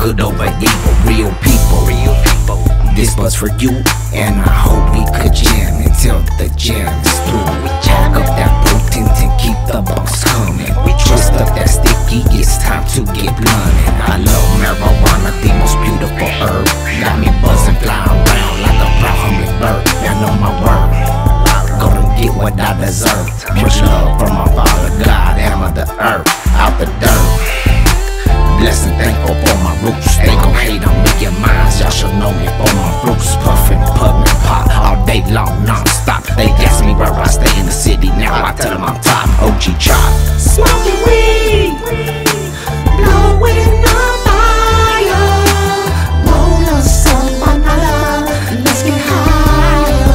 good over evil, real people. This was for you, and I hope we could jam until the jam is through. We jack up that potent and keep the bumps coming. We twist up that sticky, it's time to get blunted. I love marijuana, the most beautiful herb. Got me buzzing, flying around like a proud hummingbird. I know my word, gonna get what I deserve. Much love from my Father God, hammer the earth out the dirt. Blessed and thankful for my roots. They gon' hate on me, your minds, y'all should know me for my roots. Puffin', pubbin', pot all day long, non-stop. They ask me where I stay in the city, now I tell them I'm top. OG Chop. Smoking weed, blowing on fire. Roll us up another, let's get higher.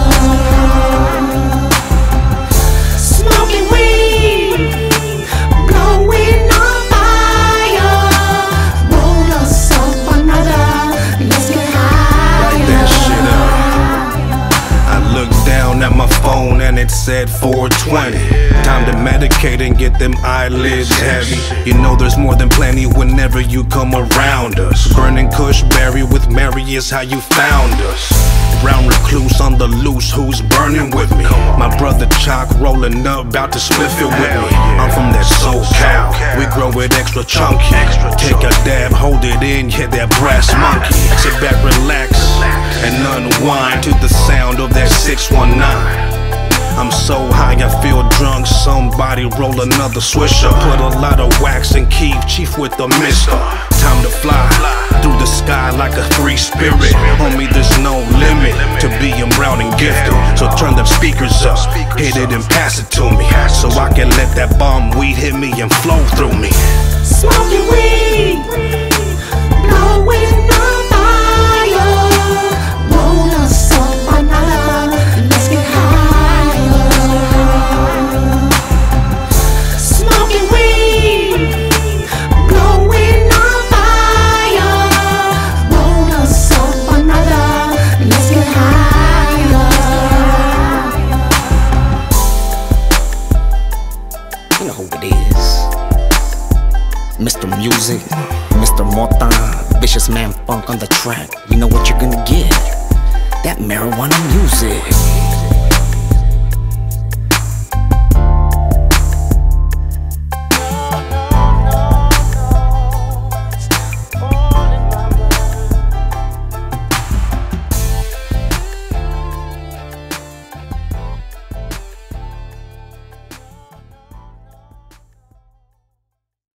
Smoking weed, blowing on fire. Roll us up another, let's get higher. Light that shit up. I looked down at my phone and it said 420. Time to medicate and get them eyelids heavy. You know there's more than plenty whenever you come around us. Burning Kush berry with Mary is how you found us. Brown recluse on the loose, who's burning with me? My brother Chalk rolling up, bout to spliff it with me. I'm from that SoCal, we grow it extra chunky. Take a dab, hold it in, hit that brass monkey. Sit back, relax, and unwind to the sound of that 619. I'm so high, I feel drunk. Somebody roll another swisher. Put a lot of wax and Keith Chief with the mister. Time to fly through the sky like a free spirit. Homie, there's no limit to being brown and gifted. So turn them speakers up, hit it and pass it to me, so I can let that bomb weed hit me and flow through me. Smoking weed, blowing on fire. Roll us up another, let's get higher. Smoking weed, blowing on fire. Roll us up another, let's get higher. You know who it is, Mr. Music, Mr. Morton, Vicious Man Funk on the track. You know what you're gonna get, that marijuana music.